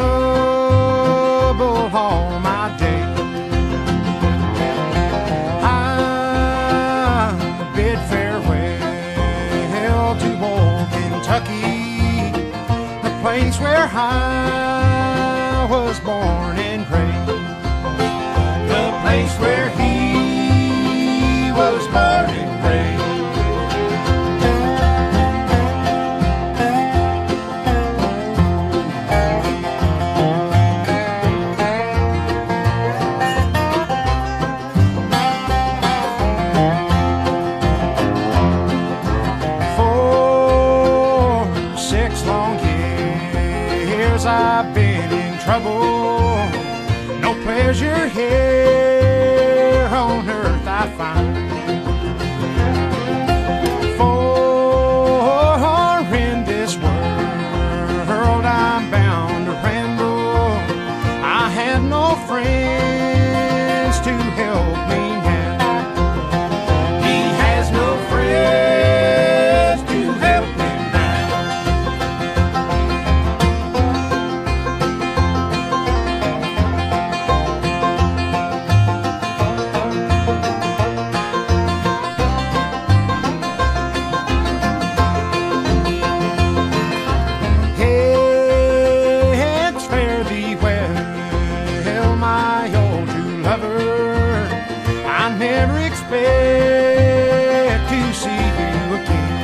trouble all my days. I bid farewell to old Kentucky, the place where I was born and raised, the place where he was born and raised. I've been in trouble, no pleasure here on earth I find. For in this world I'm bound to ramble, I have no friends to help me now. He has no friends to help me now. I never expect to see you again,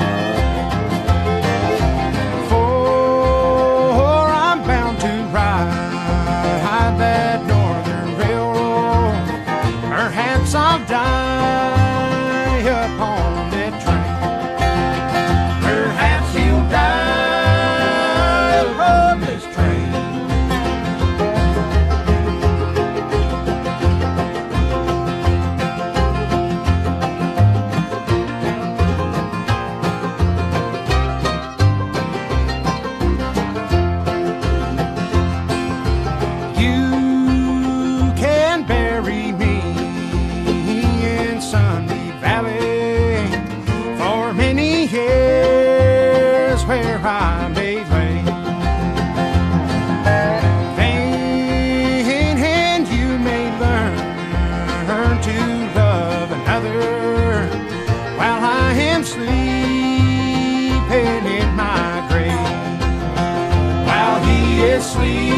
for I'm bound to ride that northern railroad. Perhaps I'll die upon that train. Perhaps he'll die upon this train. Where I made way, and you may learn to love another while I am sleeping in my grave, while he is sleeping